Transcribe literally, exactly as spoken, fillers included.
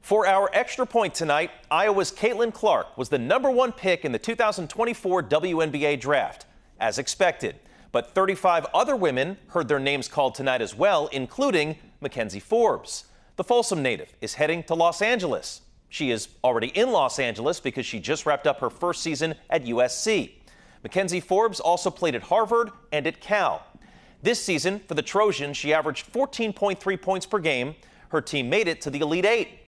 For our extra point tonight, Iowa's Caitlin Clark was the number one pick in the two thousand twenty-four W N B A draft, as expected. But thirty-five other women heard their names called tonight as well, including McKenzie Forbes. The Folsom native is heading to Los Angeles. She is already in Los Angeles because she just wrapped up her first season at U S C. McKenzie Forbes also played at Harvard and at Cal. This season, for the Trojans, she averaged fourteen point three points per game. Her team made it to the Elite Eight.